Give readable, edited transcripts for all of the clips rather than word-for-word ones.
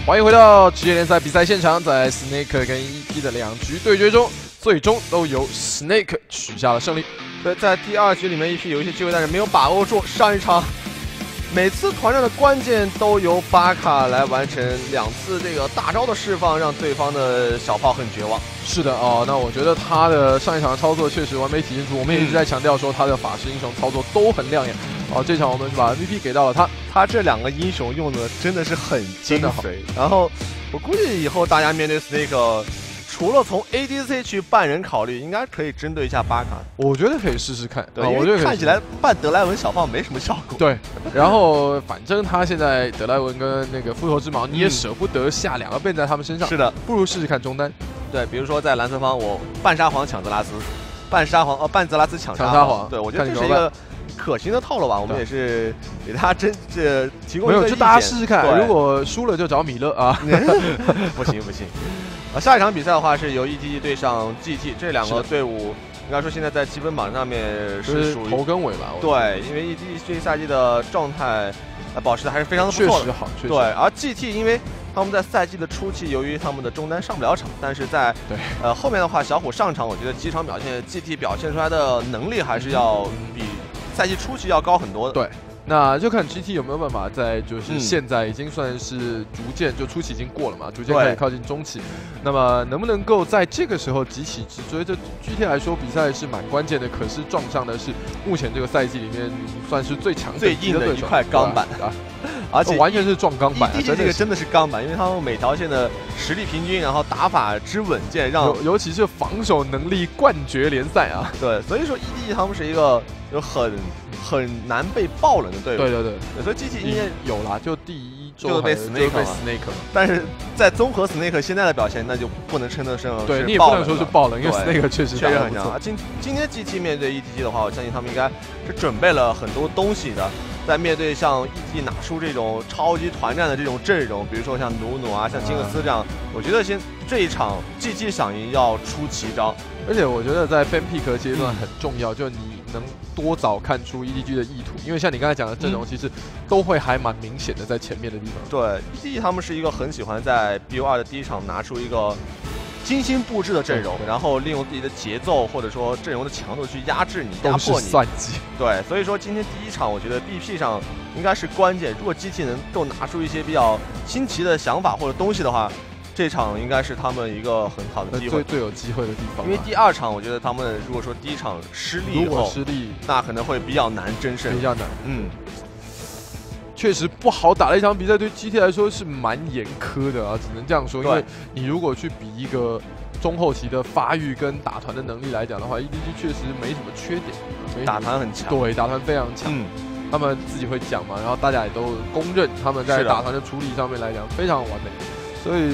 欢迎回到职业联赛比赛现场，在 Snake 跟 ET 的2局对决中，最终都由 Snake 取下了胜利。 对，在第2局里面，EP 有一些机会，但是没有把握住。上一场，每次团战的关键都由巴卡来完成2次这个大招的释放，让对方的小炮很绝望。 是的哦，那我觉得他的上一场的操作确实完美体现出，我们也一直在强调说他的法师英雄操作都很亮眼。哦，这场我们就把 MVP 给到了他， 他这2个英雄用的真的是很精髓。然后我估计以后大家面对 Snake， 除了从 ADC 去扮人考虑，应该可以针对一下巴卡。 我觉得可以试试看。 对，我觉得看起来扮德莱文小炮没什么效果。 对，然后反正他现在德莱文跟那个复仇之矛，你也舍不得下2个变在他们身上。 是的， 不如试试看中单。 对，比如说在蓝色方，我半沙皇抢泽拉斯，半泽拉斯抢沙皇。对，我觉得这是一个可行的套路吧。我们也是给大家提供一个意见。 没有，就大家试试看。如果输了就找米勒啊。 不行。下一场比赛的话是由 ETG 对上 GT， 这2个队伍应该说现在在积分榜上面是属于头跟尾吧。 对，因为 ETG 这一赛季的状态保持的还是非常的不错的， 确实好。 对，而 GT 因为他们在赛季的初期，由于他们的中单上不了场，但是在后面的话，小虎上场，我觉得几场表现 GT 表现出来的能力还是要比赛季初期要高很多的。 对。那就看 GT 有没有办法在就是现在已经算是逐渐就初期已经过了嘛，逐渐开始靠近中期，那么能不能够在这个时候急起直追？这 GT 来说比赛是蛮关键的，可是撞上的是目前这个赛季里面算是最强最硬的一块钢板啊， 而且完全是撞钢板。 这个真的是钢板，因为他们每条线的实力平均，然后打法之稳健，让尤其是防守能力冠绝联赛啊。 对，所以说 EDG 他们是一个就很难被爆冷的队伍。 对， 所以 GT 今年有啦，就第1周就被 Snake 了。 但是在综合 Snake 现在的表现，那就不能称得上对你也不能说是爆冷，因为 Snake 确实很强。今天 GT 面对 ETG 的话，我相信他们应该是准备了很多东西的。在面对像 ETG 拿出这种超级团战的这种阵容，比如说像努啊、像金克斯这样，我觉得这一场 GT 想赢要出奇招。 而且我觉得在 fan pick 阶段很重要，就你能多早看出 EDG 的意图，因为像你刚才讲的阵容，其实都会还蛮明显的在前面的地方。 对 ，EDG 他们是一个很喜欢在 BO2 的第1场拿出一个精心布置的阵容，然后利用自己的节奏或者说阵容的强度去压制你、压迫你。 算计。 对，所以说今天第1场，我觉得 BP 上应该是关键。如果 GT 能够拿出一些比较新奇的想法或者东西的话，这场应该是他们一个很好的机会， 最有机会的地方。 因为第2场，我觉得他们如果说第1场失利以后，那可能会比较难争胜， 比较难。确实不好打的一场比赛，对 GT 来说是蛮严苛的啊，只能这样说。因为你如果去比一个中后期的发育跟打团的能力来讲的话 ，EDG 确实没什么缺点， 打团很强， 对，打团非常强。他们自己会讲嘛，然后大家也都公认他们在打团的处理上面来讲非常完美。所以，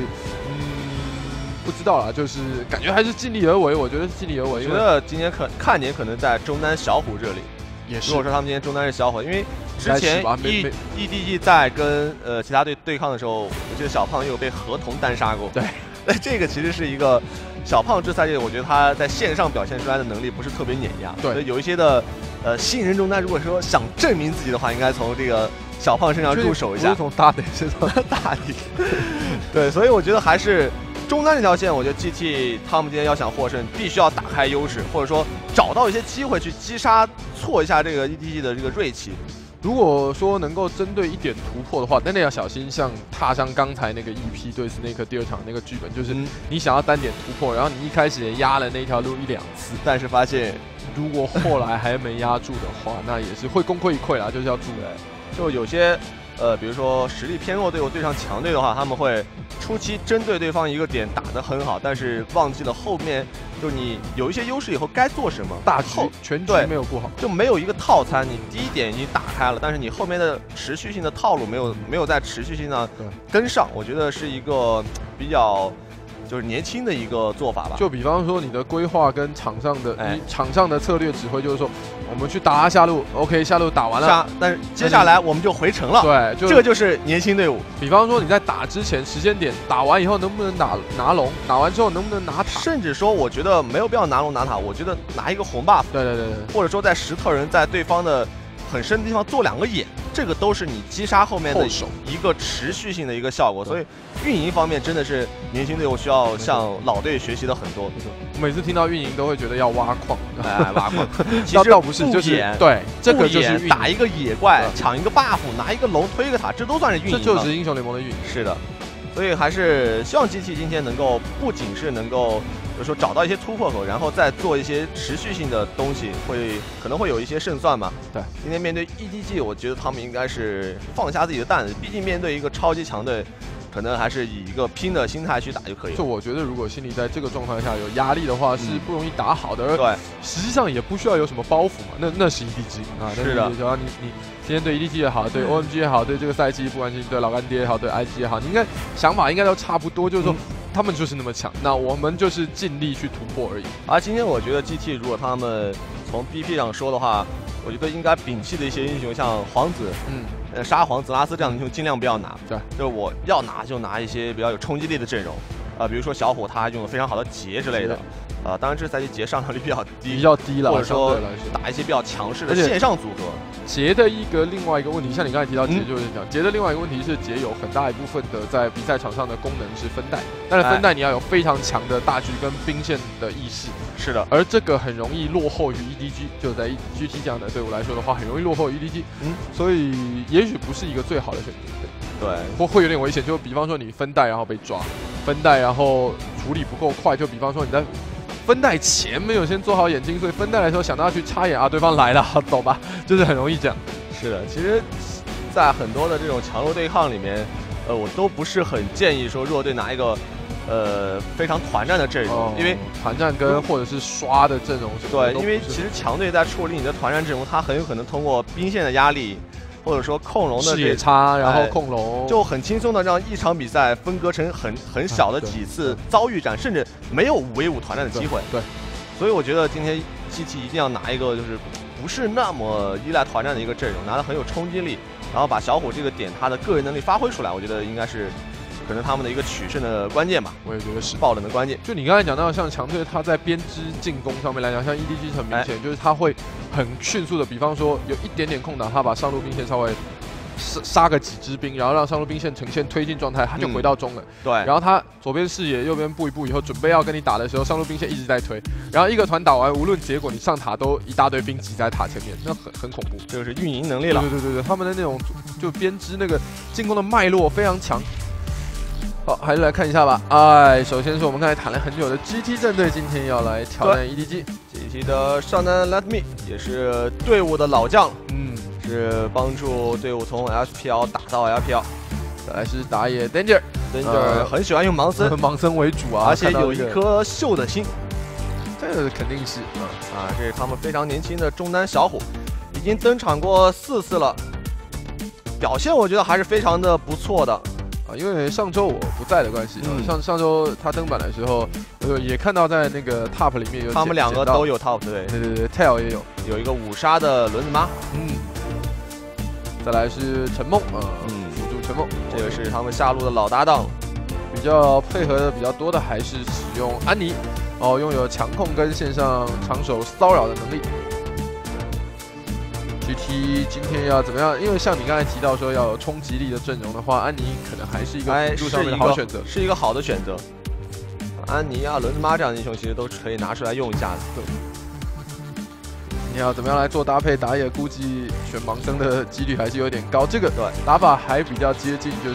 不知道啦，就是感觉还是尽力而为。我觉得是尽力而为。 我觉得今年看点可能在中单小虎这里。 也是。 如果说他们今天中单是小虎，因为之前 EDG 在跟其他队对抗的时候，我记得小胖也有被合同单杀过。 对。 那这个其实是一个小胖这赛季，我觉得他在线上表现出来的能力不是特别碾压。 对。 所以有一些的新人中单，如果说想证明自己的话，应该从这个小胖身上入手一下。 不是从大底身上大底。对，所以我觉得还是中单这条线，我觉得 GT 他们今天要想获胜，必须要打开优势，或者说找到一些机会去击杀、挫一下这个 EDG 的这个锐气。 如果说能够针对一点突破的话，但要小心，像踏上刚才那个 EP 对 Snake 第2场那个剧本，就是你想要单点突破，然后你一开始也压了那条路1-2次， 但是发现如果后来还没压住的话，那也是会功亏一篑啦，就是要注意。 就有些比如说实力偏弱队伍对上强队的话，他们会初期针对对方一个点打得很好，但是忘记了后面就你有一些优势以后该做什么， 大局全局没有顾好， 就没有一个套餐。你第1点已经打开了，但是你后面的持续性的套路没有在持续性上跟上，我觉得是一个比较就是年轻的一个做法吧。 就比方说你的规划跟场上的策略指挥，就是说我们去打下路 ，OK， 下路打完了， 但是接下来我们就回城了。 对， 这个就是年轻队伍。 比方说你在打之前时间点打完以后，能不能拿龙？打完之后能不能拿塔？ 甚至说，我觉得没有必要拿龙拿塔，我觉得拿一个红 buff。 对， 或者说在石头人在对方的很深的地方做2个眼，这个都是你击杀后面的手一个持续性的一个效果。所以运营方面真的是年轻队伍需要向老队学习的很多。 每次听到运营都会觉得要挖矿， 挖矿，其实倒不是，就是对，这个就是打一个野怪，抢一个 buff， 拿一个龙推一个塔，这都算是运营。 这就是英雄联盟的运营。 是的，所以还是希望 GT 今天能够不仅是能够，就是说找到一些突破口，然后再做一些持续性的东西，可能会有一些胜算嘛。 对， 今天面对 EDG， 我觉得他们应该是放下自己的担子，毕竟面对一个超级强队。可能还是以一个拼的心态去打就可以了。就我觉得，如果心里在这个状态下有压力的话，是不容易打好的。 对， 实际上也不需要有什么包袱嘛。那是 EDG 啊， 是的。 只要你今天对 EDG 也好，对 OMG 也好，对这个赛季不管是对老干爹也好，对 IG 也好，你应该想法应该都差不多，就是说他们就是那么强，那我们就是尽力去突破而已。 而今天我觉得 GT 如果他们从 BP 上说的话，我觉得应该摒弃的一些英雄，像皇子，沙皇、泽拉斯这样的英雄尽量不要拿。 对， 就是我要拿就拿一些比较有冲击力的阵容，比如说小虎他用了非常好的劫之类的，当然这赛季劫上场率比较低了， 或者说打一些比较强势的线上组合。 劫的另外一个问题，像你刚才提到劫，就是讲劫的另外一个问题是劫有很大一部分的在比赛场上的功能是分带，但是分带你要有非常强的大局跟兵线的意识。 是的， 而这个很容易落后于 EDG， 就在 GT 这样的队伍来说的话，很容易落后于 EDG。所以也许不是一个最好的选择。对，会有点危险。就比方说你分带然后被抓，分带然后处理不够快，就比方说你在分带前没有先做好眼睛，所以分带的时候想到要去插眼啊，对方来了，走吧，就是很容易这样。 是的，其实，在很多的这种强弱对抗里面，我都不是很建议说弱队拿一个非常团战的阵容，因为团战跟或者是刷的阵容是对，因为其实强队在处理你的团战阵容，他很有可能通过兵线的压力。或者说控龙的视野差，然后控龙就很轻松的让一场比赛分割成很小的几次遭遇战，甚至没有5v5团战的机会。 对， 所以我觉得今天 GT 一定要拿一个就是不是那么依赖团战的一个阵容，拿得很有冲击力，然后把小虎这个点他的个人能力发挥出来，我觉得应该是可能他们的一个取胜的关键吧。 我也觉得是爆冷的关键。 就你刚才讲到像强队他在编织进攻上面来讲，像 EDG 很明显，就是他会很迅速的，比方说有一点点空档，他把上路兵线稍微杀个几支兵，然后让上路兵线呈现推进状态，他就回到中了。 对， 然后他左边视野，右边步一步以后，准备要跟你打的时候，上路兵线一直在推，然后一个团打完，无论结果你上塔都一大堆兵挤在塔前面，那很恐怖。 这个是运营能力了。 对，他们的那种就编织那个进攻的脉络非常强。好，还是来看一下吧。首先是我们刚才谈了很久的 GT 战队，今天要来挑战 EDG。GT 的上单 Let Me 也是队伍的老将，是帮助队伍从 FPL 打到 LPL。 再来是打野 Danger 很喜欢用盲僧， 盲僧为主啊， 而且有一颗秀的心， 这个肯定是这是他们非常年轻的中单小虎，已经登场过4次了，表现我觉得还是非常的不错的。 因为上周我不在的关系，上周他登板的时候，也看到在那个 Top 里面有他们2个都有 Top， 对 ，Tail 也有一个5杀的轮子妈， 再来是陈梦，辅助陈梦， 这个是他们下路的老搭档， 比较配合的比较多的还是使用安妮，拥有强控跟线上长手骚扰的能力。GT 今天要怎么样？因为像你刚才提到说要有冲击力的阵容的话，安妮可能还是一个辅助上面的好选择， 是一个好的选择。安妮啊、轮子妈这样的英雄其实都是可以拿出来用一下的。 对，你要怎么样来做搭配？打野估计选盲僧的几率还是有点高。这个打法还比较接近就是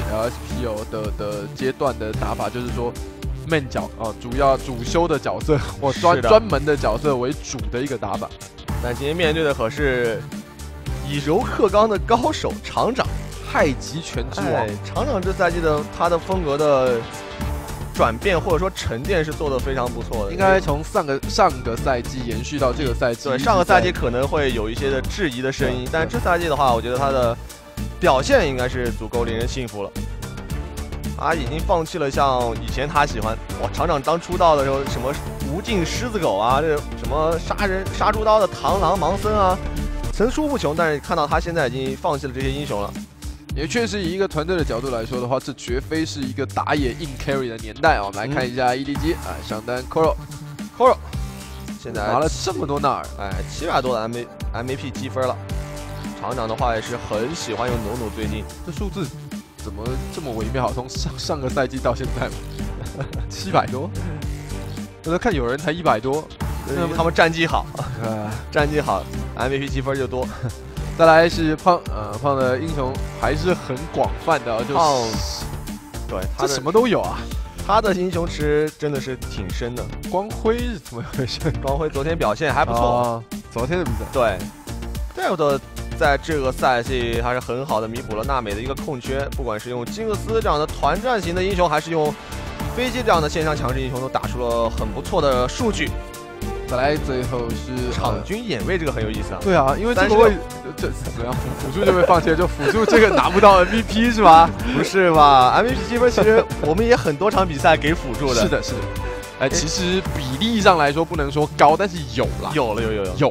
LSPL 的阶段的打法，就是说 main 角主修的角色或专门的角色为主的一个打法。 但今天面对的可是以柔克刚的高手厂长， 太极拳之王。 厂长这赛季的他的风格的转变或者说沉淀是做得非常不错的， 应该从上个赛季延续到这个赛季。 对，上个赛季可能会有一些的质疑的声音，但这赛季的话，我觉得他的表现应该是足够令人信服了。他已经放弃了像以前他喜欢厂长刚出道的时候什么无尽狮子狗啊，这什么杀猪刀的螳螂盲僧啊，层出不穷。但是看到他现在已经放弃了这些英雄了， 也确实以一个团队的角度来说的话，这绝非是一个打野硬 carry 的年代。我们来看一下 EDG 上单 Koro 现在拿了这么多纳尔， 700多的 MVP 积分了。 厂长的话也是很喜欢用努努，最近这数字怎么这么微妙？从上个赛季到现在，700多。我在看有人才100多， 因为他们战绩好，战绩好 ，MVP 积分就多。 再来是胖，胖的英雄还是很广泛的，就是对， 他什么都有啊。 他的英雄池真的是挺深的。 光辉是怎么回事？ 光辉昨天表现还不错， 昨天的比赛。 对 ，Delta 在这个赛季还是很好的弥补了娜美的一个空缺，不管是用金克斯这样的团战型的英雄，还是用飞机这样的线上强势英雄，都打出了很不错的数据。 再来，最后是场均眼位，这个很有意思啊。 对啊，因为这个位这怎么样？辅助就被放弃了，就辅助这个拿不到 MVP 是吧？ 不是吧 ？MVP 积分其实我们也很多场比赛给辅助的。 是的，是的。哎，其实比例上来说不能说高，但是有啦。有。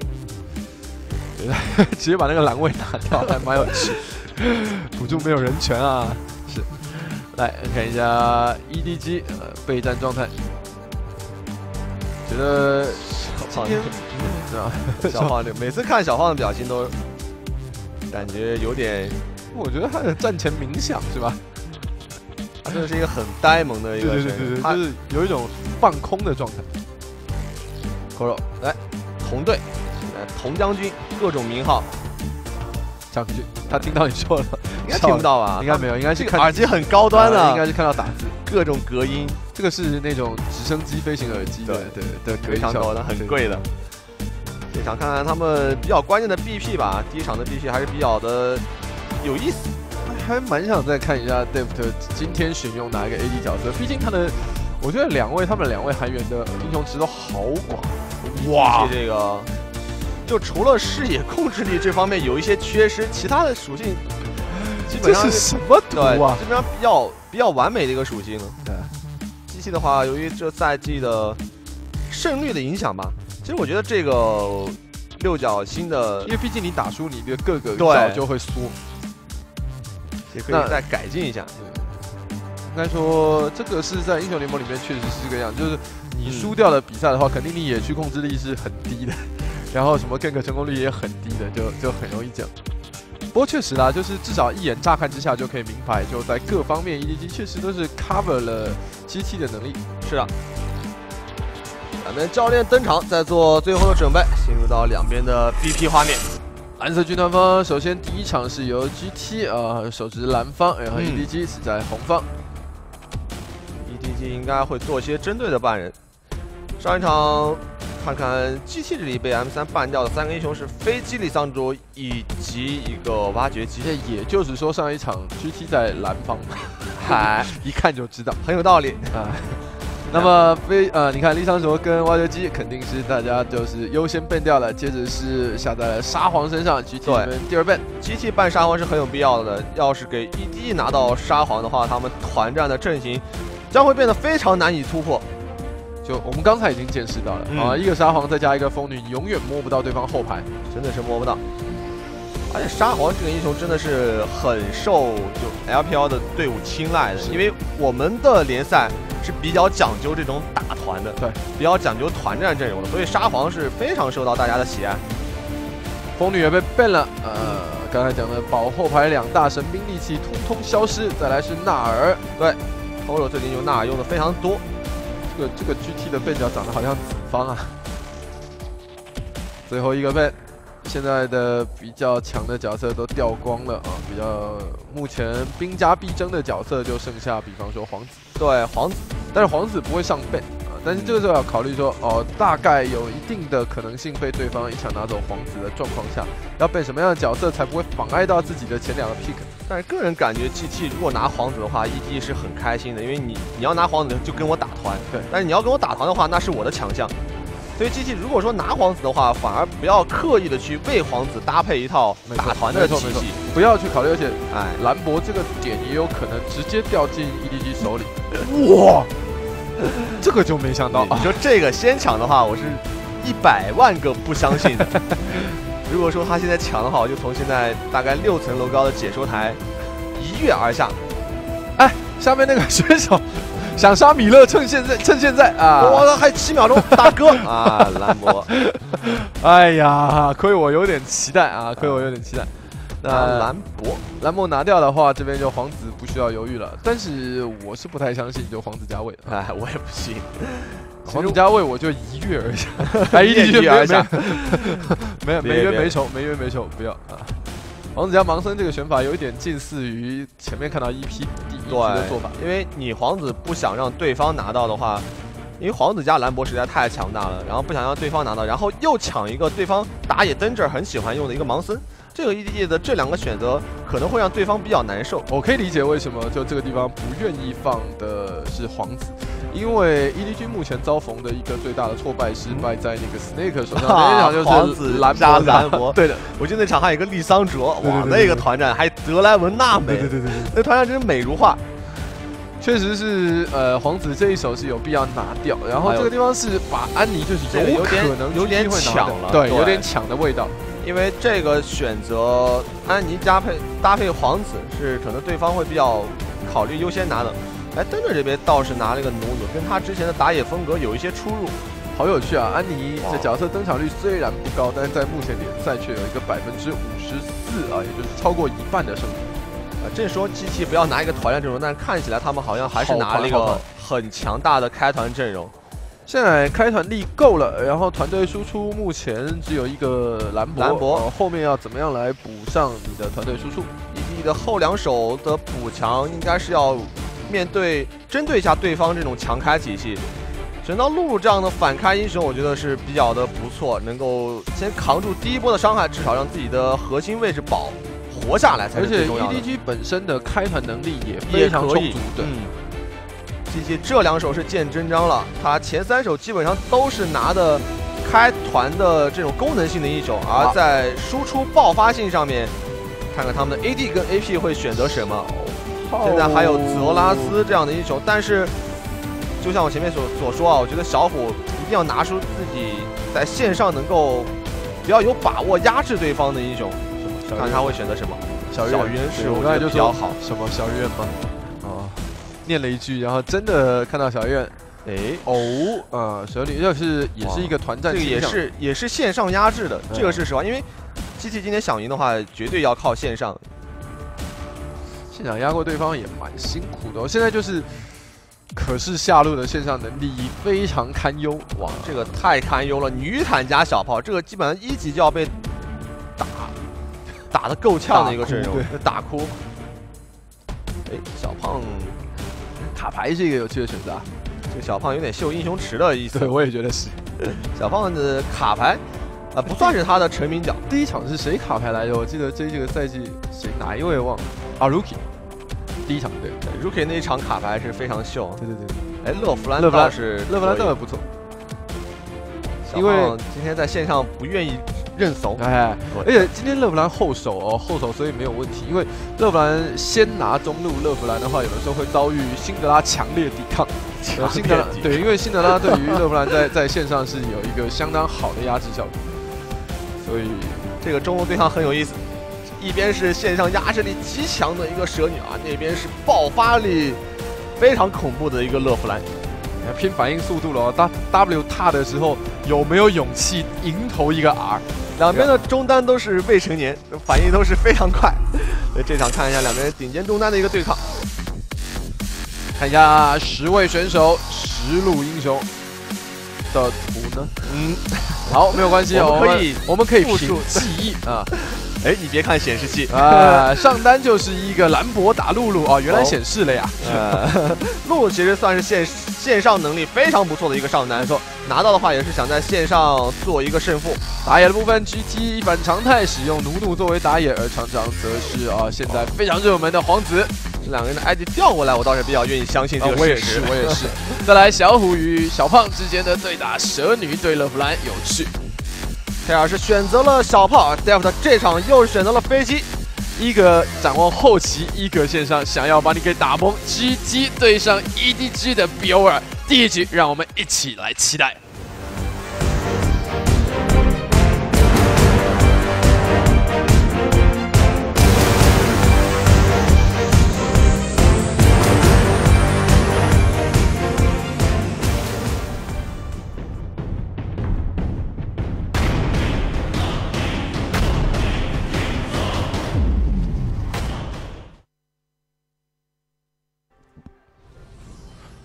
直接把那个栏位拿掉，还蛮有趣。辅助没有人权啊。是。来看一下 EDG 备战状态。觉得今天是吧？ 小胖每次看小胖的表情都感觉有点， 我觉得他的战前冥想是吧？ 他真的是一个很呆萌的一个人， 对，就是有一种放空的状态。 Koro 来同队，童将军各种名号， 将军，他听到你说了， 应该听不到吧？ 应该没有，应该是看耳机很高端的， 应该是看到打字， 各种隔音。 这个是那种直升机飞行耳机的隔音效果， 很贵的。这场看看他们比较关键的 BP 吧，第一场的 BP 还是比较的有意思， 还蛮想再看一下 Deft 今天选用哪一个 AD 角色，毕竟我觉得他们两位韩援的英雄池都好广， 哇，这个就除了视野控制力这方面有一些缺失，其他的属性基本上这是什么图啊？ 基本上比较完美的一个属性了。对。机器的话，由于这赛季的胜率的影响吧，其实我觉得这个六角星的， 因为毕竟你打输你的各个角就会缩， 也可以再改进一下。 应该说这个是在英雄联盟里面确实是这个样，就是你输掉了比赛的话，肯定你野区控制力是很低的，然后什么gank成功率也很低的，就很容易讲。不过确实啦，就是至少一眼乍看之下就可以明白，就在各方面 EDG 确实都是 cover 了机器的能力。 是的，咱们教练登场，在做最后的准备，进入到两边的 BP 画面。 蓝色军团方，首先第一场是由 GT 手持蓝方，然后 EDG 是在红方。 EDG 应该会做一些针对的半人。上一场。看看 GT 这里被 M3 办掉的3个英雄是飞机里桑卓以及一个挖掘机， 也就是说上一场 GT 在蓝方，一看就知道， 很有道理啊。那么你看利桑卓跟挖掘机肯定是大家就是优先 ban 掉了，接着是下在了沙皇身上 ，GT 们第二 ban。 GT 办沙皇是很有必要的，要是给 ED 拿到沙皇的话，他们团战的阵型将会变得非常难以突破。 就我们刚才已经见识到了一个沙皇再加一个风女，你永远摸不到对方后排， 真的是摸不到。而且沙皇这个英雄真的是很受就 LPL 的队伍青睐的，因为我们的联赛是比较讲究这种打团的， 对， 比较讲究团战阵容的，所以沙皇是非常受到大家的喜爱。 风女也被 ban 了，刚才讲的保后排2大神兵利器通通消失，再来是纳尔， 对 ，Koro 最近用纳尔用的非常多。 这个 GT 的背角长得好像子方啊。最后一个背，现在的比较强的角色都掉光了啊，比较目前兵家必争的角色就剩下，比方说皇子。对，皇子，但是皇子不会上背啊，但是这个时候要考虑说，大概有一定的可能性被对方一抢拿走皇子的状况下，要背什么样的角色才不会妨碍到自己的前2个 pick。 但是个人感觉 GT 如果拿皇子的话 ，ED 是很开心的，因为你要拿皇子就跟我打团， 对。 但是你要跟我打团的话，那是我的强项。所以 GT 如果说拿皇子的话，反而不要刻意的去为皇子搭配一套打团的体系， 不要去考虑。而且，兰博这个点也有可能直接掉进 EDG 手里。哇，这个就没想到。 你说这个先抢的话，我是100万个不相信的。如果说他现在抢的话，我就从现在大概6层楼高的解说台一跃而下。 哎，下面那个选手想杀米勒，趁现在啊！ 我还7秒钟，大哥啊，兰博！ 哎呀，亏我有点期待啊，亏我有点期待。 那兰博拿掉的话，这边就皇子不需要犹豫了。但是我是不太相信就皇子加位， 哎，我也不信。 皇子加位我就一跃而下， 一跃而下， 没冤没仇，没冤没仇，不要啊！皇子加盲僧这个选法有一点近似于前面看到EP第一局的做法， 因为你皇子不想让对方拿到的话。因为皇子加兰博实在太强大了，然后不想让对方拿到，然后又抢一个对方打野登这儿很喜欢用的一个盲僧，这个 EDG 的这2个选择可能会让对方比较难受。 我可以理解为什么就这个地方不愿意放的是皇子，因为 EDG 目前遭逢的一个最大的挫败是败在那个 Snake 手上，那场就是皇子加兰博。 对的， 我记得那场还有一个利桑卓，哇，那个团战还德莱文娜美， 对， 那团战真是美如画。 确实是，皇子这一手是有必要拿掉，然后这个地方是把安妮就是有可能有点抢了， 对，有点抢的味道。 因为这个选择安妮搭配皇子是可能对方会比较考虑优先拿的。哎，登者这边倒是拿了一个努，跟他之前的打野风格有一些出入， 好有趣啊！安妮这角色登场率虽然不高，但是在目前联赛却有一个54%啊，也就是超过1半的胜率。 正说机器不要拿一个团战阵容，但是看起来他们好像还是拿了一个很强大的开团阵容。 现在开团力够了，然后团队输出目前只有一个兰博，后面要怎么样来补上你的团队输出 ？ED 的后2手的补强应该是要针对一下对方这种强开体系。选到露露这样的反开英雄，我觉得是比较的不错，能够先扛住第1波的伤害，至少让自己的核心位置活下来才是最重要的。 而且 EDG 本身的开团能力也非常充足的。 机器这2手是见真章了，他前3手基本上都是拿的开团的这种功能性的英雄，而在输出爆发性上面，看看他们的 AD 跟 AP 会选择什么。现在还有泽拉斯这样的英雄，但是就像我前面所说啊，我觉得小虎一定要拿出自己在线上能够比较有把握压制对方的英雄。看他会选择什么？小鱼人是我觉得比较好。 什么小鱼人吗？哦，念了一句，然后真的看到小鱼人，蛇女也是一个团战， 这个也是线上压制的，这个是实话。因为机器今天想赢的话，绝对要靠线上。 现场压过对方也蛮辛苦的，现在就是可是下路的线上能力非常堪忧。 哇，这个太堪忧了！女坦加小炮，这个基本上1级就要被打得够呛的一个阵容，打哭。哎，小胖卡牌是一个有趣的选择， 这个小胖有点秀英雄池的意思。 对，我也觉得是。 小胖的卡牌不算是他的成名角。 第1场是谁卡牌来着？我记得这个赛季哪一位忘了啊 ？Rookie。第1场对 ，Rookie 那一场卡牌是非常秀。 对。 哎，勒弗兰倒也不错。 因为今天在线上不愿意认怂， 而且今天勒弗兰后手所以没有问题。因为勒弗兰先拿中路，勒弗兰的话有的时候会遭遇辛德拉强烈抵抗。对，因为辛德拉对于勒弗兰在线上是有一个相当好的压制效果，所以这个中路对抗很有意思。一边是线上压制力极强的一个蛇女啊，那边是爆发力非常恐怖的一个勒弗兰。 拼反应速度了，W 踏的时候有没有勇气迎头一个 R？ 两边的中单都是未成年，反应都是非常快。这场看一下两边顶尖中单的一个对抗， 看一下10位选手10路英雄的图呢？好，没有关系，我们可以凭记忆啊。 哎，你别看显示器啊，上单就是一个兰博打露露啊，原来显示了呀。 露露其实算是线上能力非常不错的一个上单，说拿到的话也是想在线上做一个胜负。 打野的部分 ，GT 反常态使用努努作为打野，而厂长则是现在非常热门的皇子。 这两个人的 ID 调过来，我倒是比较愿意相信这个事实。 我也是。再来，小虎与小胖之间的对打，蛇女对勒弗兰有趣。 佩尔是选择了小炮 ，Deft 这场又选择了飞机， 一个展望后期，一个线上想要把你给打崩。GT 对上 EDG 的比欧尔，第1局让我们一起来期待。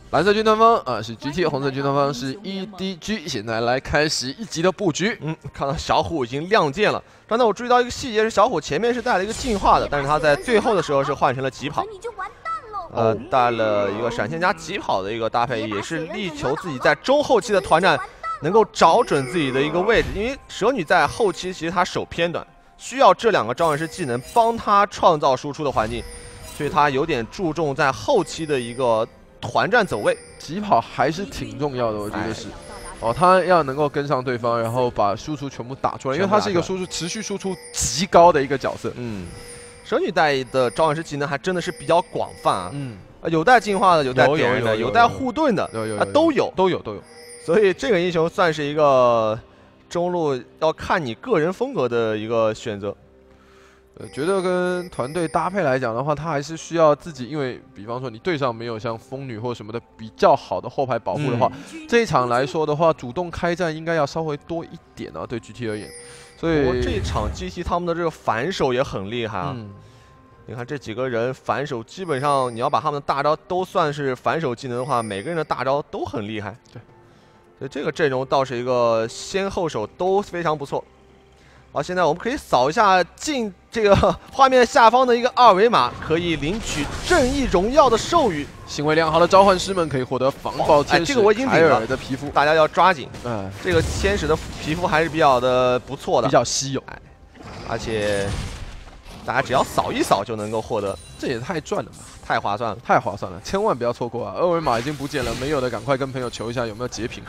蓝色军团方啊是 GT， 红色军团方是 EDG。现在来开始1级的布局。 看到小虎已经亮剑了。刚才我注意到一个细节是，小虎前面是带了一个进化的，但是他在最后的时候是换成了疾跑。带了一个闪现加疾跑的一个搭配，也是力求自己在中后期的团战能够找准自己的一个位置。因为蛇女在后期其实她手偏短，需要这2个召唤师技能帮她创造输出的环境，所以她有点注重在后期的一个团战走位。 疾跑还是挺重要的，我觉得是。他要能够跟上对方，然后把输出全部打出来，因为他是一个持续输出极高的一个角色。 蛇女带的召唤师技能还真的是比较广泛啊。有带进化的，有带点燃的，有带护盾的，都有。所以这个英雄算是一个中路要看你个人风格的一个选择。 觉得跟团队搭配来讲的话，他还是需要自己，因为比方说你队上没有像风女或什么的比较好的后排保护的话，这一场来说的话，主动开战应该要稍微多一点啊，对 GT 而言。所以这一场 GT 他们的这个反手也很厉害啊。你看这几个人反手，基本上你要把他们的大招都算是反手技能的话，每个人的大招都很厉害。 对， 所以这个阵容倒是一个先后手都非常不错。好，现在我们可以扫一下进这个画面下方的一个2维码，可以领取正义荣耀的授予。 行为良好的召唤师们可以获得防爆天使这个我已经领了的皮肤， 大家要抓紧。这个天使的皮肤还是比较的不错的， 比较稀有。 而且大家只要扫一扫就能够获得， 这也太赚了吧！ 太划算了， 太划算了，千万不要错过啊！2维码已经不见了，没有的赶快跟朋友求一下有没有截屏。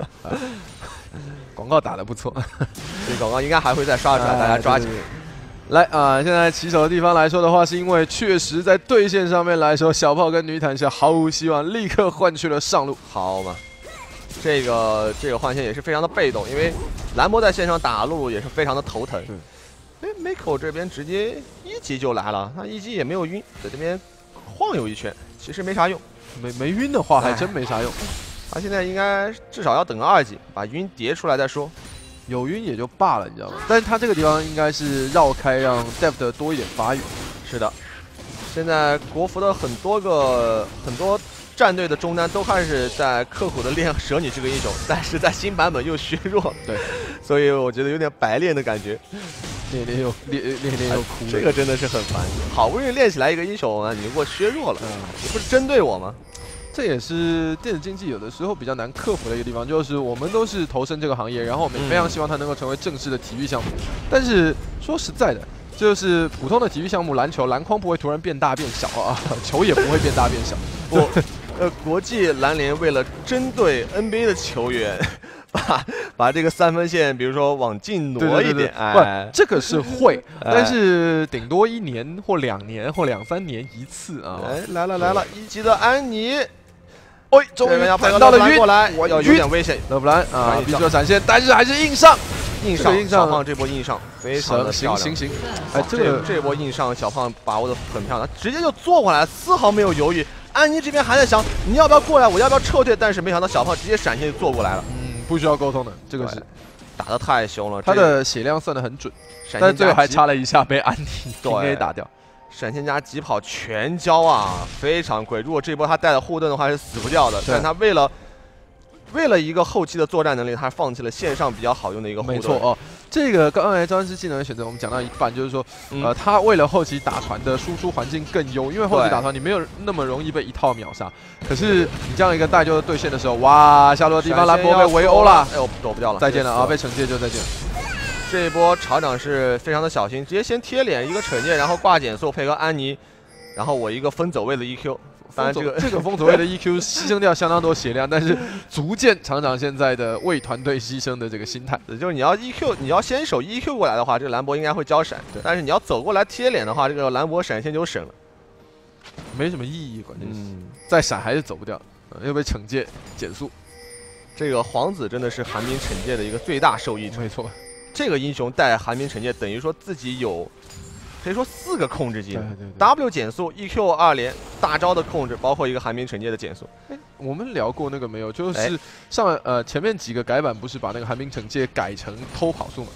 广告打得不错， 这广告应该还会再刷出来，大家抓紧。 来现在起手的地方来说的话，是因为确实在对线上面来说，小炮跟女坦是毫无希望，立刻换去了上路。 好嘛，这个换线也是非常的被动，因为兰博在线上打露露也是非常的头疼。Miko 这边直接1级就来了，他1级也没有晕，在这边晃悠一圈，其实没啥用。 没晕的话还真没啥用。 他现在应该至少要等个2级，把晕叠出来再说。 有晕也就罢了，你知道吗？但是他这个地方应该是绕开，让 Deft 多一点发育。 是的，现在国服的很多战队的中单都开始在刻苦的练蛇女这个英雄，但是在新版本又削弱， 对， 所以我觉得有点白练的感觉。 练又哭， 这个真的是很烦。好不容易练起来一个英雄啊，你给我削弱了，你不是针对我吗？ 这也是电子竞技有的时候比较难克服的一个地方，就是我们都是投身这个行业，然后我们非常希望它能够成为正式的体育项目。但是说实在的，就是普通的体育项目，篮球篮筐不会突然变大变小啊，球也不会变大变小。 国际篮联为了针对 NBA 的球员，把这个3分线，比如说往近挪一点， 不，这个是会，但是顶多1年或2年或2、3年一次啊。 来了1级的安妮。 终于要等到了晕， 过来，要有点危险。 勒布兰啊，必须要闪现，但是还是硬上， 小胖这波硬上非常的漂亮。 行， 这波硬上小胖把握的很漂亮，直接就坐过来，丝毫没有犹豫。安妮这边还在想你要不要过来，我要不要撤退，但是没想到小胖直接闪现就坐过来了。 不需要沟通的，这个是打得太凶了， 他的血量算得很准，但是最后还差了一下被安妮平 A 打掉。 闪现加疾跑全交啊，非常贵。如果这波他带了护盾的话是死不掉的，但他为了一个后期的作战能力，他放弃了线上比较好用的一个护盾。 没错哦，这个刚才召唤师技能的选择，我们讲到一半，就是说，他为了后期打团的输出环境更优，因为后期打团你没有那么容易被一套秒杀。可是你这样一个带救的对线的时候，哇，下路的地方兰博被围殴了， 哎呦，躲不掉了， 再见了啊，被惩戒就再见了。 这一波厂长是非常的小心，直接先贴脸一个惩戒，然后挂减速配合安妮，然后我一个风走位的 EQ。当然这个风走位的 EQ 牺牲掉相当多血量，但是足见厂长现在的为团队牺牲的这个心态。就是你要 EQ， 你要先手 EQ 过来的话，这个兰博应该会交闪，但是你要走过来贴脸的话，这个兰博闪现就省了， 没什么意义。关键是再闪还是走不掉，又被惩戒减速。 这个皇子真的是寒冰惩戒的一个最大受益者。 没错。 这个英雄带寒冰惩戒，等于说自己有，可以说4个控制技能 ，W 减速、EQ 2连、大招的控制，包括一个寒冰惩戒的减速。 我们聊过那个没有？就是前面几个改版不是把那个寒冰惩戒改成偷跑速嘛？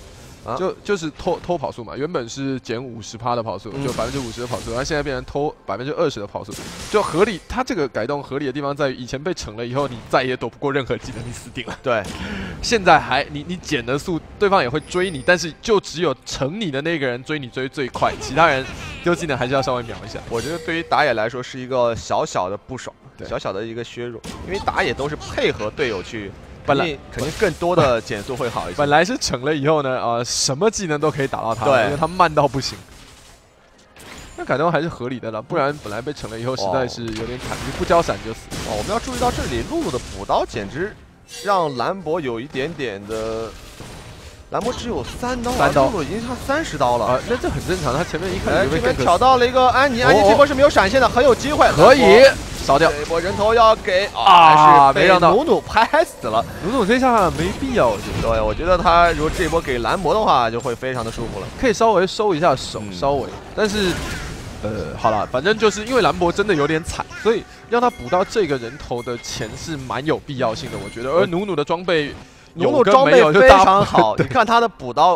就是偷跑速嘛，原本是减50%的跑速，就50%的跑速，然后现在变成偷20%的跑速，就合理。它这个改动合理的地方在于，以前被惩了以后，你再也躲不过任何技能，你死定了。 对， 现在你减的速，对方也会追你，但是就只有惩你的那个人追你追最快，其他人丢技能还是要稍微秒一下。 我觉得对于打野来说是一个小小的不爽，小小的一个削弱，因为打野都是配合队友去。肯定更多的减速会好一些。 本来是惩了以后呢，什么技能都可以打到他，因为他慢到不行。那改动还是合理的了，不然本来被惩了以后实在是有点惨，你不交闪就死。 我们要注意到这里，露露的补刀简直让兰博有一点点的。兰博只有3刀，露露已经差30刀了。 那这很正常，他前面一开始就被这边挑到了一个安妮，安妮这波是没有闪现的，很有机会， 可以。烧掉这一波人头要给还是被努努拍死了。 努努这下没必要，我觉得。 对，我觉得他如果这一波给兰博的话，就会非常的舒服了。 可以稍微收一下手，稍微。但是，好了，反正就是因为兰博真的有点惨，所以让他补到这个人头的钱是蛮有必要性的，我觉得。而努努的装备。 努努装备非常好，你看他的补刀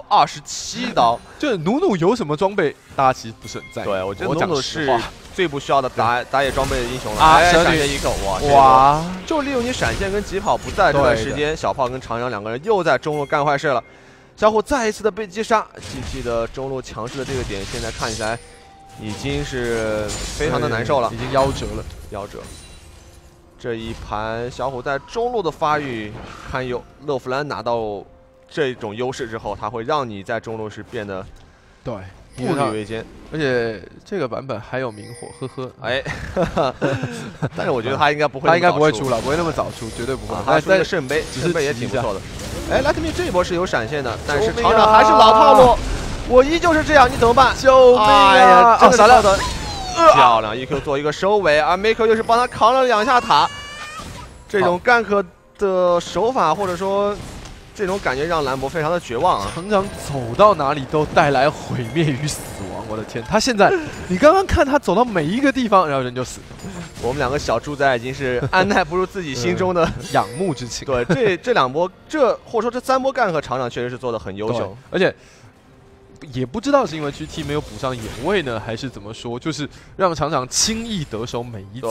27刀， 就是努努有什么装备，大家其实不是很在意。 对，我觉得努努是最不需要的打野装备的英雄了。 闪现一个，哇！就利用你闪现跟疾跑不在这段时间，小炮跟长阳两个人又在中路干坏事了。小虎再一次的被击杀 ，GT 的中路强势的这个点，现在看起来已经是非常的难受了， 已经夭折了， 夭折。这一盘小虎在中路的发育，看有勒弗兰拿到这种优势之后，他会让你在中路是变得对步履维艰。 而且这个版本还有明火，呵呵。 哎，但是我觉得他应该不会， 他应该不会出了，不会那么早出，绝对不会。 他出一个圣杯，圣杯也挺不错的。哎，Lightning这一波是有闪现的，但是厂长还是老套路，我依旧是这样，你怎么办？ 救命啊！ 真的傻了的。漂亮 ，EQ 做一个收尾，而 Miko 又是帮他扛了2下塔，这种gank的手法或者说这种感觉让兰博非常的绝望啊！ 厂长走到哪里都带来毁灭与死亡，我的天！他现在，你刚刚看他走到每一个地方，然后人就死。 我们2个小猪仔已经是按耐不住自己心中的仰慕之情。 对，这2波，或者说这3波gank厂长确实是做的很优秀， 而且。也不知道是因为 GT 没有补上眼位呢，还是怎么说，就是让厂长轻易得手每一次，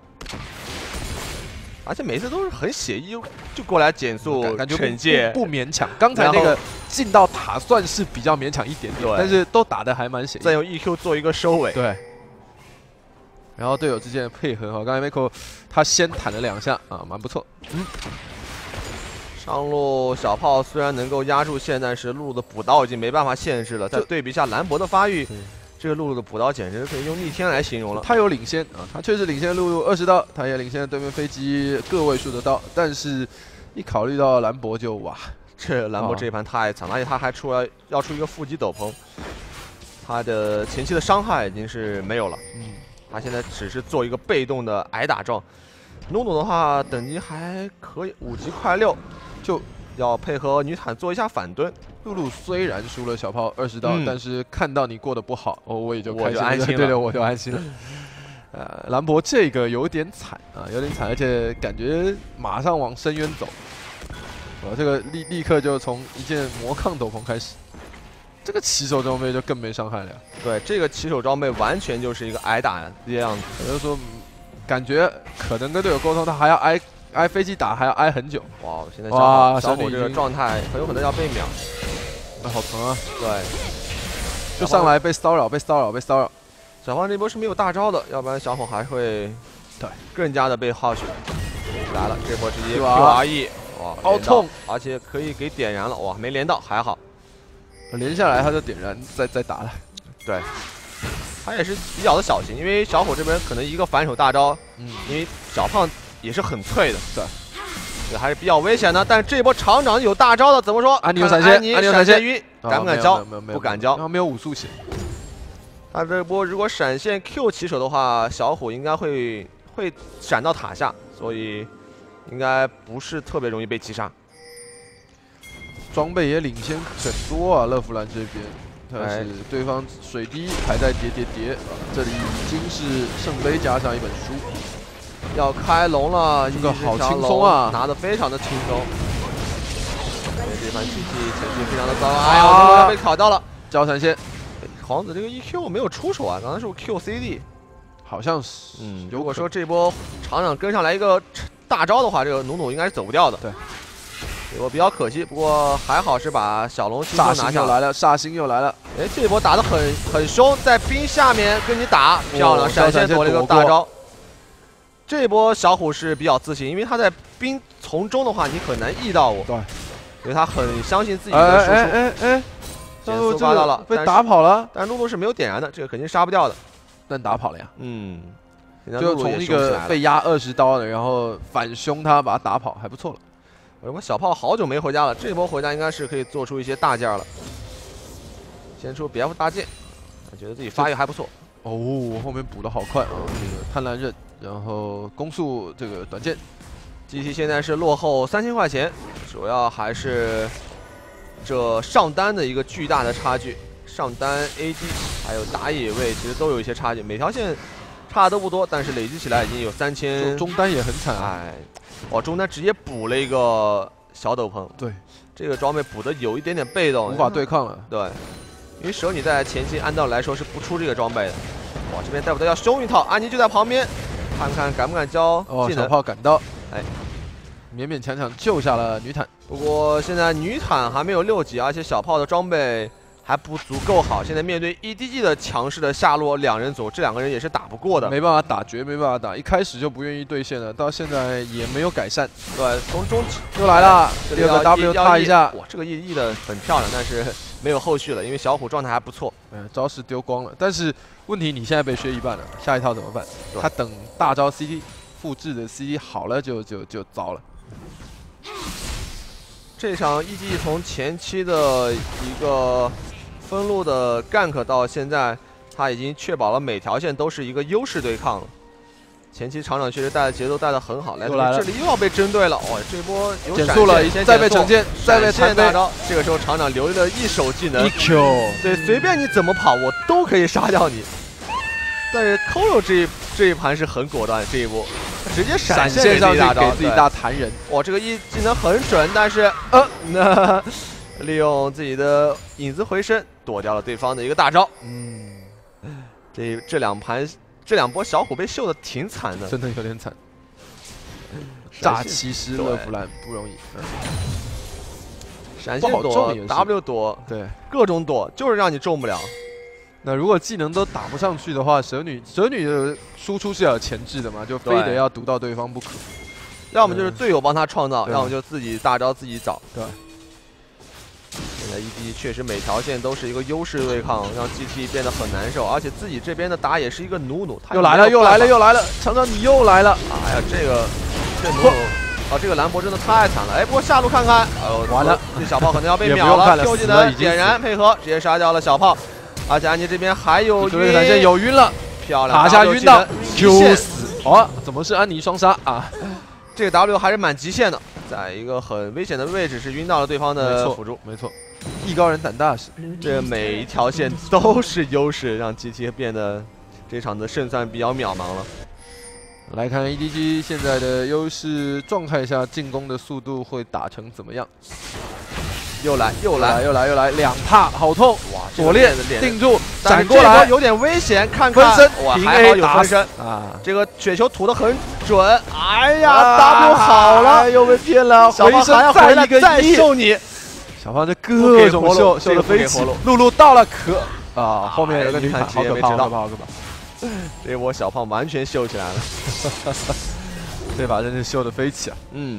而且每次都是很写意，就过来减速感觉惩戒， 不勉强。刚才那个进到塔算是比较勉强一点点，但是都打得还蛮写意。 再用 EQ 做一个收尾， 对。然后队友之间的配合哈，刚才 Miko 他先弹了2下啊，蛮不错。 上路小炮虽然能够压住，现在是露露的补刀已经没办法限制了。再对比一下兰博的发育，这个露露的补刀简直可以用逆天来形容了。 他有领先啊，他确实领先露露20刀，他也领先对面飞机个位数的刀。但是，一考虑到兰博就哇， 这兰博这一盘太惨了，而且他还要出一个腹肌斗篷，他的前期的伤害已经是没有了。他现在只是做一个被动的挨打状。努努的话等级还可以，5级快6。就要配合女坦做一下反蹲。 露露虽然输了小炮20刀，但是看到你过得不好，我也就开心了， 安心了。 对，我就安心了。兰博这个有点惨啊，有点惨，而且感觉马上往深渊走。这个立刻就从一件魔抗斗篷开始，这个起手装备就更没伤害了。 对，这个起手装备完全就是一个挨打的样子， 也就是说，感觉可能跟队友沟通，他还要挨飞机打还要挨很久。 哇！现在小虎这个状态很有可能要被秒， 好疼啊！ 对， 就上来被骚扰。 小胖这波是没有大招的，要不然小虎还会更加的被耗血。来了，这波直接 QRE， 哇， 好痛！ 而且可以给点燃了，哇，没连到，还好。 连下来他就点燃，再打了。 对，他也是比较的小心，因为小虎这边可能一个反手大招，因为小胖。也是很脆的，对，还是比较危险的。但是这一波厂长有大招的，怎么说？ 安妮有闪现，安妮有闪现晕，敢不敢交？不敢交， 没有武速血。 他这波如果闪现 Q 起手的话，小虎应该会闪到塔下，所以应该不是特别容易被击杀。 装备也领先很多啊，勒弗兰这边。但是对方水滴还在叠，这里已经是圣杯加上一本书。 要开龙了， 这个好轻松啊， 拿得非常的轻松。 这盘 GT 前期非常的糟糕，哎呀，被烤到了， 交闪现。 皇子这个 EQ 没有出手啊，刚才是 QCD， 好像是。 如果说这波厂长跟上来一个大招的话，这个努努应该是走不掉的。 对， 这波比较可惜，不过还好是把小龙星拿下了。煞星又来了， 哎，这波打得很凶，在冰下面跟你打，漂亮，闪现躲了一个大招。这波小虎是比较自信，因为他在冰丛中的话，你很难 E 到我。 对， 因为他很相信自己的输出。减速抓到了， 被打跑了， 但是露露是没有点燃的，这个肯定杀不掉的。 但打跑了呀。 就从一个被压20刀的，然后反凶他，把他打跑，还不错了。 我小炮好久没回家了，这波回家应该是可以做出一些大件了。先出 BF 大剑，觉得自己发育还不错。 哦，后面补的好快啊！这个贪婪刃，然后攻速这个短剑。 GT 现在是落后3000块钱，主要还是这上单的一个巨大的差距。上单 AD 还有打野位其实都有一些差距，每条线差的都不多，但是累积起来已经有3000。 中单也很惨啊！ 中单直接补了一个小斗篷。 对， 这个装备补的有一点点被动， 无法对抗了。 对，因为蛇女在前期按道理来说是不出这个装备的。哇，这边带不得要凶一套，安妮就在旁边，看看敢不敢交技能。 小炮赶到， 哎， 勉勉强强救下了女坦。 不过现在女坦还没有6级，而且小炮的装备还不足够好。现在面对 EDG 的强势的下路2人组，这2个人也是打不过的， 没办法打绝，没办法打。一开始就不愿意兑现了，到现在也没有改善。 对，从中期又来了，第2个 W 踏一下， 哇，这个 E 的很漂亮，但是没有后续了，因为小虎状态还不错。 招式丢光了，但是问题你现在被削一半了，下一套怎么办？他等大招 CD 复制的 CD 好了就糟了。 这场 EG 从前期的一个分路的 gank 到现在，他已经确保了每条线都是一个优势对抗了。前期厂长确实带的节奏带的很好，来这里又要被针对了。哇，这波有减速了，再被惩戒，再被弹大招。这个时候厂长留了一手技能 ，EQ， 对，随便你怎么跑，我都可以杀掉你。但是 Koro 这一盘是很果断，这一波直接闪现上去给自己大弹人。 哇，这个技能很准，但是那利用自己的影子回身躲掉了对方的一个大招。这两波小虎被秀的挺惨的， 真的有点惨。炸骑士勒弗兰不容易， 闪现躲 W 躲， 对， 各种躲，就是让你中不了。 那如果技能都打不上去的话，蛇女的输出是要有前置的嘛，就非得要毒到对方不可。 要么就是队友帮他创造，要么就自己大招自己找。 对。 现在 ED 确实每条线都是一个优势对抗，让 GT 变得很难受，而且自己这边的打野是一个努努， 又来了，厂长你又来了！ 哎呀，这努努，这个兰博真的太惨了。哎，不过下路看看， 完了， 这小炮可能要被秒了。Q 技能点燃配合，直接杀掉了小炮。而且安妮这边还有晕， 闪现有晕了， 漂亮， 打下晕到 Q 死。怎么是安妮双杀啊？ 这个 W 还是蛮极限的，在一个很危险的位置是晕到了对方的辅助， 没错。艺高人胆大是， 这每一条线都是优势，让 GT 变得这场的胜算比较渺茫了。 来看 EDG 现在的优势状态下，进攻的速度会打成怎么样？又来，2帕，好痛！哇，左链定住，闪过来， 有点危险，看看，哇，还好有分身啊！这个雪球吐得很准，哎呀 ，W 好了， 又被骗了， 小胖还要回来再秀你。 小胖这各种秀的飞起，露露到了后面有个女坦，好可怕，好可怕！ 这波小胖完全秀起来了， 这把真是秀的飞起啊！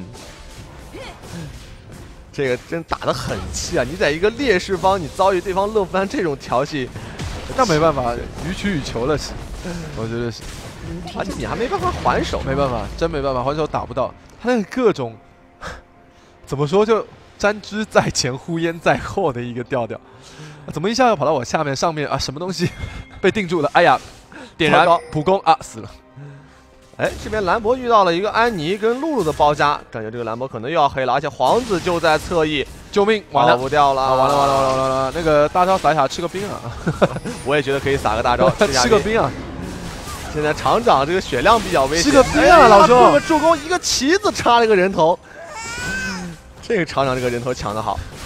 这个真打得很气啊！你在一个劣势方，你遭遇对方勒夫兰这种调戏， 那没办法，予取予求了是，我觉得是。 而且你还没办法还手， 没办法，真没办法，还手打不到。他那个各种怎么说，就沾之在前，呼烟在后的一个调调。怎么一下要跑到我下面、上面啊？什么东西被定住了？哎呀，点燃普攻啊，死了。 哎，这边兰博遇到了一个安妮跟露露的包夹，感觉这个兰博可能又要黑了，而且皇子就在侧翼， 救命！完了， 跑不掉了， 完了！那个大招撒一下，吃个冰啊！ 我也觉得可以撒个大招， 吃个冰啊！ 现在厂长这个血量比较危险， 吃个冰啊，老兄！ 助攻一个旗子插了一个人头，这个厂长这个人头抢得好。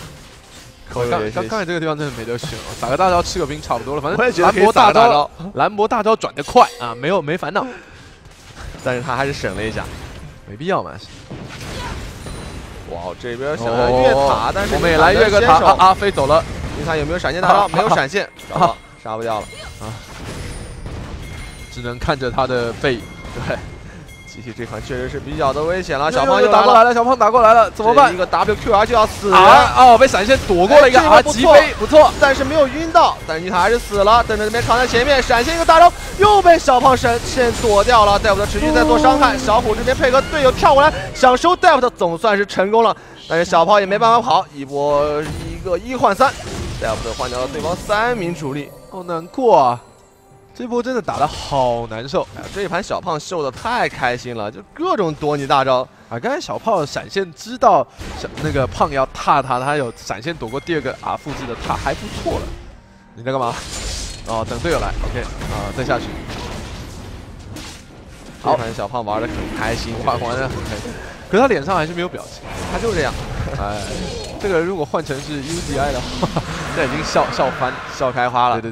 刚才这个地方真的没得选哦，打个大招吃个兵差不多了，反正兰博大招转得快啊，没烦恼， 但是他还是省了一下， 没必要嘛。 哇，这边想要越塔，但是我们也来越个塔啊！飞走了， 你看有没有闪现大招？没有闪现，杀不掉了啊！ 只能看着他的背。 对。机器这款确实是比较的危险了，小胖又打过来了，小胖打过来了，怎么办？ 一个 WQR 就要死啊！哦，被闪现躲过了一个啊，击飞不错， 但是没有晕到，但是妮塔还是死了。等着这边扛在前面，闪现一个大招，又被小胖闪现躲掉了。戴夫的持续在做伤害，小虎这边配合队友跳过来想收戴夫的，总算是成功了。但是小胖也没办法跑，一个1换3，戴夫的换掉了对方3名主力， 好难过啊！这波真的打得好难受， 这一盘小胖秀的太开心了，就各种躲你大招啊！刚才小胖闪现知道那个胖要踏他有闪现躲过第2个R复制的塔，还不错了。你在干嘛？哦，等队友来 ，OK 啊，再下去。 这盘小胖玩的很开心， 玩的很开心，可是他脸上还是没有表情， 他就这样。 哎，这个如果换成是 UZI 的话，那已经笑开花了。对。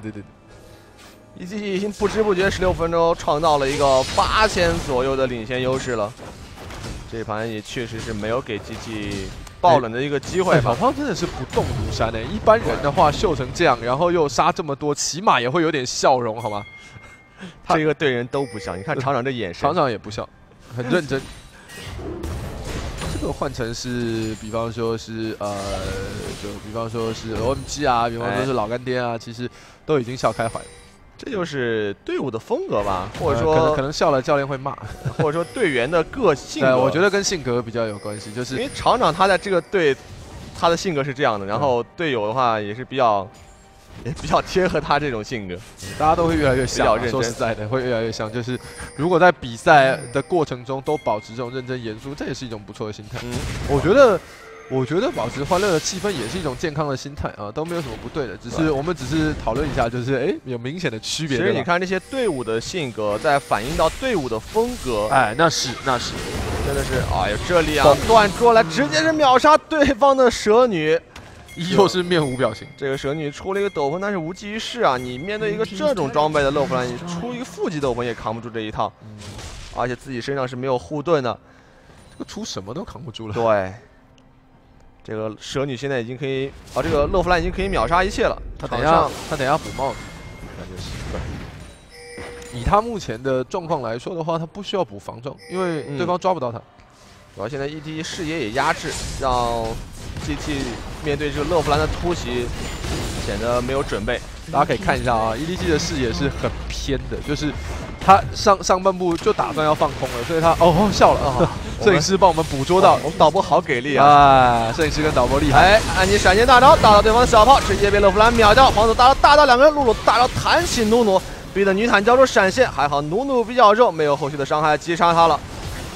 EG已经不知不觉16分钟创造了一个8000左右的领先优势了。这盘也确实是没有给 GG 爆冷的一个机会吧。 小胖真的是不动如山诶，一般人的话秀成这样，然后又杀这么多，起码也会有点笑容，好吗？ 这个对人都不笑，你看厂长这眼神， 厂长也不笑，很认真。这个换成是，比方说是就比方说是 OMG 啊，比方说是老干爹啊，其实都已经笑开怀了。 这就是队伍的风格吧，或者说可能笑了教练会骂， 或者说队员的个性格。 我觉得跟性格比较有关系，就是因为厂长他在这个队，他的性格是这样的，然后队友的话也是比较贴合他这种性格， 大家都会越来越像。说实在的，会越来越像。就是如果在比赛的过程中都保持这种认真严肃，这也是一种不错的心态。我觉得保持欢乐的气氛也是一种健康的心态啊，都没有什么不对的。我们只是讨论一下，就是有明显的区别。 其实你看这些队伍的性格，在反映到队伍的风格。 哎，那是， 真的是，哎呦，这里啊，断过来直接是秒杀对方的蛇女。 又是面无表情， 这个蛇女出了一个斗篷，但是无济于事啊！你面对一个这种装备的勒弗兰，你出一个负级斗篷也扛不住这一套，而且自己身上是没有护盾的， 这个出什么都扛不住了。 对，这个蛇女现在已经可以，这个勒弗兰已经可以秒杀一切了。 他等一下补帽子，感觉是。对。以他目前的状况来说的话，他不需要补防撞，因为对方抓不到他。 主要现在 ED 视野也压制，让 GT 面对这个勒弗兰的突袭显得没有准备。 大家可以看一下啊 ，EDG 的视野是很偏的，就是他上半部就打算要放空了，所以他笑了，摄影师帮我们捕捉到， 我们导播好给力啊！ 摄影师跟导播厉害。 哎，安妮闪现大招打到对方的小炮，直接被勒弗兰秒掉。黄总大招2个人，露露大招弹起努努，逼得女坦交出闪现，还好努努比较肉，没有后续的伤害击杀他了。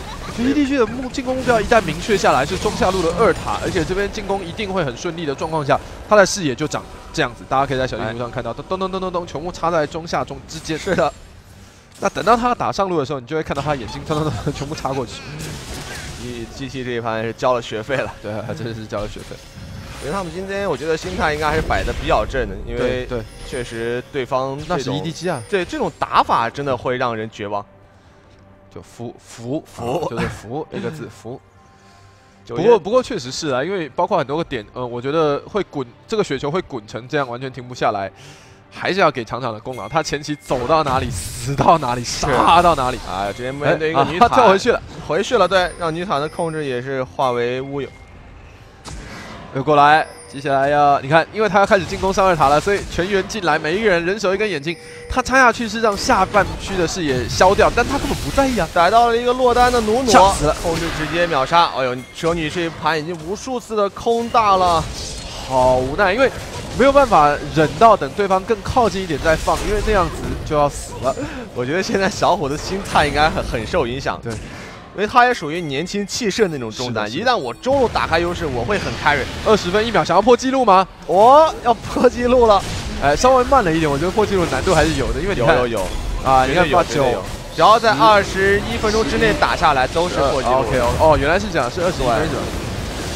EDG 的进攻目标一旦明确下来，是中下路的2塔，而且这边进攻一定会很顺利的状况下，他的视野就长这样子。大家可以在小荧幕上看到，咚，全部插在中下中之间。 是的。 那等到他打上路的时候，你就会看到他眼睛咚，全部插过去。 GT 这一盘是交了学费了， 对，还真是交了学费。 因为他们今天我觉得心态应该还是摆的比较正的，因为对， 确实对方那是 EDG 啊， 对这种打法真的会让人绝望。 就服，就是服一个字服。不过确实是啊，因为包括很多个点，我觉得会滚，这个雪球会滚成这样，完全停不下来，还是要给厂长的功劳。他前期走到哪里，死到哪里，杀到哪里。 啊，这边面对一个女塔， 他跳回去了， 对，让女塔的控制也是化为乌有。 又过来，接下来你看，因为他要开始进攻上2塔了，所以全员进来，每一个人人手一根眼睛，他插下去是让下半区的视野消掉，但他根本不在意啊。 逮到了一个落单的努努， 吓死了， 控制直接秒杀。哎呦，蛇女这一盘已经无数次的空大了， 好无奈，因为没有办法忍到等对方更靠近一点再放，因为那样子就要死了。 我觉得现在小虎的心态应该很受影响。 对。 因为他也属于年轻气盛那种中单，一旦我中路打开优势，我会很 carry。 20分1秒，想要破纪录吗？ 要破纪录了， 哎，稍微慢了一点，我觉得破纪录难度还是有的，因为你看有啊，你看8、9， 只要在21分钟之内打下来都是破纪录。 OK， 原来是这样，是20分是吧？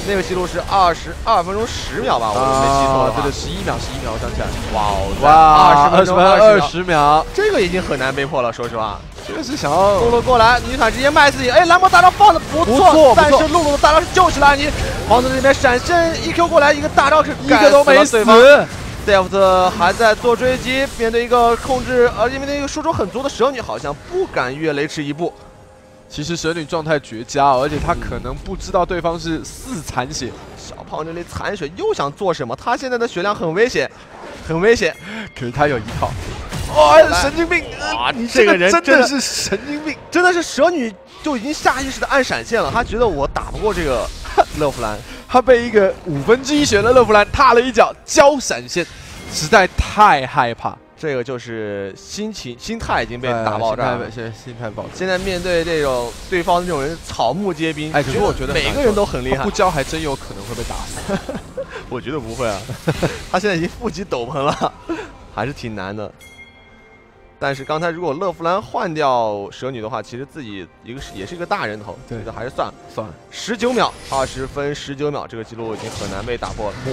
那个记录是22分钟10秒吧，我没记错的话。 对，11秒，我想起来。 哇，20分钟 20秒， 这个已经很难被破了，说实话。 这个是想要露露过来，女团直接卖自己，哎，蓝魔大招放的不错，但是露露的大招是救起了安妮。黄子这边闪现1Q 过来，一个大招是一个都没死。 Deft 还在做追击，面对一个控制，因为那个输出很足的蛇女，好像不敢越雷池一步。 其实蛇女状态绝佳，而且她可能不知道对方是4残血。 小胖这里残血又想做什么？他现在的血量很危险，很危险。 可是他有一套。 哦，神经病！啊，你这个人真的是神经病， 真的是蛇女就已经下意识的按闪现了，他觉得我打不过这个勒芙兰。 他被一个1/5血的勒芙兰踏了一脚，交闪现，实在太害怕。 这个就是心态已经被打爆炸了， 现在心态爆炸。 现在面对这种对方的这种人草木皆兵， 可是我觉得每个人都很厉害， 不交还真有可能会被打死。 我觉得不会啊，他现在已经负极斗篷了，还是挺难的。但是刚才如果勒芙兰换掉蛇女的话，其实自己也是一个大人头，觉得还是算了。19秒，20分19秒，这个记录已经很难被打破了。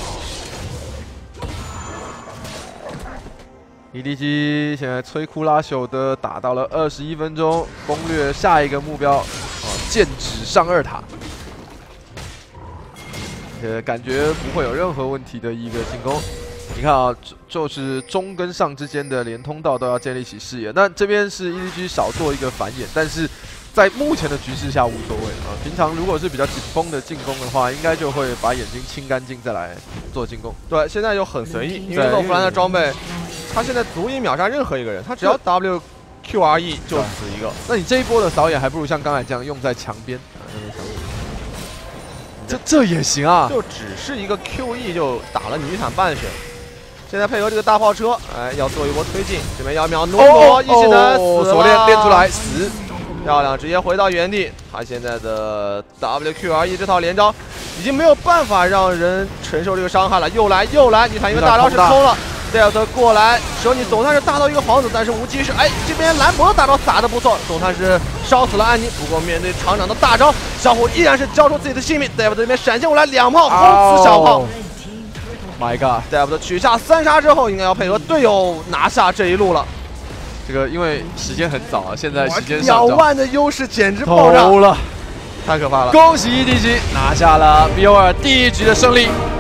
EDG 现在摧枯拉朽的打到了21分钟，攻略下一个目标剑指上2塔。感觉不会有任何问题的一个进攻。你看啊，就是中跟上之间的连通道都要建立起视野。那这边是 EDG 少做一个反演，但是在目前的局势下无所谓啊。平常如果是比较紧绷的进攻的话，应该就会把眼睛清干净再来做进攻。 对，现在就很随意，因为勒芙兰的装备，他现在足以秒杀任何一个人，他只要 WQRE 就死一个。 那你这一波的扫眼还不如像刚才这样用在墙边。这也行啊， 就只是一个 QE 就打了女坦半血。现在配合这个大炮车，哎，要做一波推进，这边要秒努诺一技能死了， 锁链练出来死， 漂亮，直接回到原地。他现在的 WQRE 这套连招已经没有办法让人承受这个伤害了，又来，女坦因为大招是空了。Deft 过来，蛇女总算是大到一个皇子，但是无济于事。哎，这边兰博的大招打得不错，总算是烧死了安妮。不过面对厂长的大招，小虎依然是交出自己的性命。Deft 这边闪现过来2炮轰死小炮。 My God！ Deft 取下3杀之后，应该要配合队友拿下这一路了。 这个因为时间很早啊，现在时间上2万的优势简直爆炸了， 太可怕了！ 恭喜 EDG 拿下了 BO2第1局的胜利。